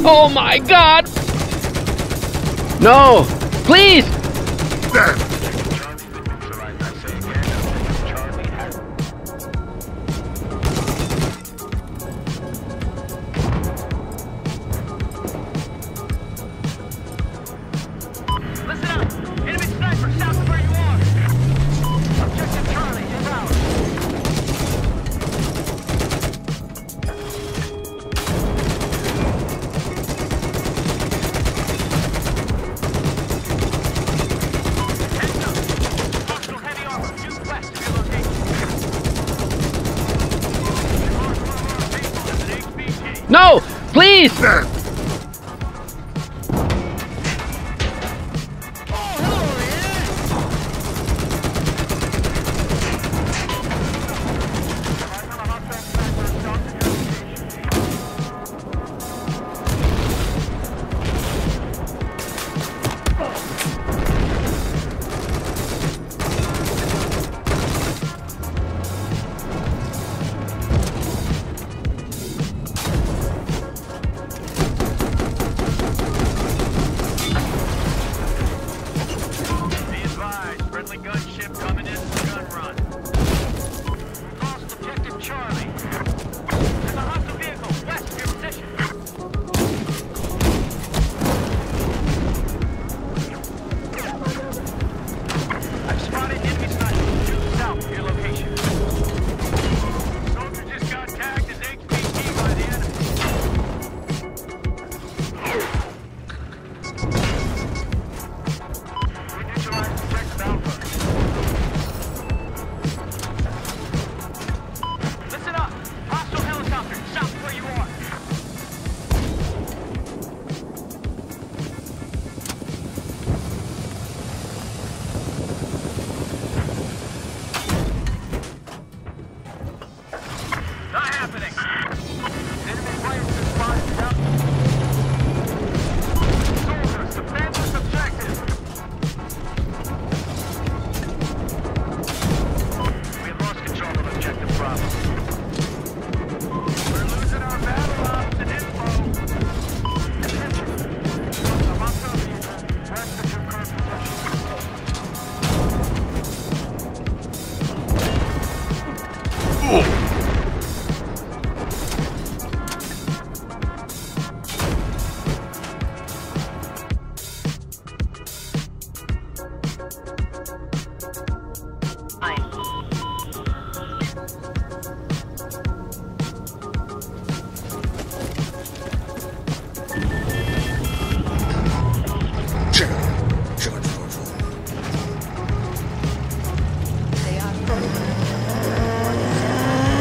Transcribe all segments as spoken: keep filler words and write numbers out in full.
Oh my God! No! Please! Listen up! Enemy sniper south of where you are! Objective Charlie is out! Heads up! Hostile heavy armor due west of your location. An H B G. No! Please! Be advised, friendly gunship coming in for gun run. Lost objective Charlie. There's a hostile vehicle west of your position. I've spotted enemy snipers due south of your location. Soldier just got tagged as H B T by the enemy. We neutralized objective Alpha. Listen up! Hostile helicopter south of where you are. Not happening! Enemy planes are spotted south. Soldiers, defend this objective! We have lost control of objective Bravo. We're losing our battle ops and info. Attention. I'm on top of you. West of your current position. They are frozen.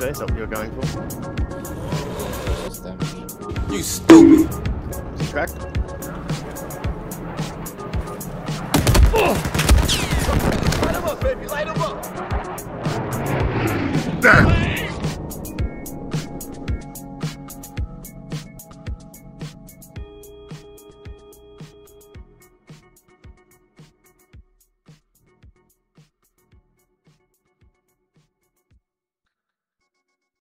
fair. Is that what you're going for? Just damage. You stupid! Is he cracked? Light him up, baby! Light him up! Damn!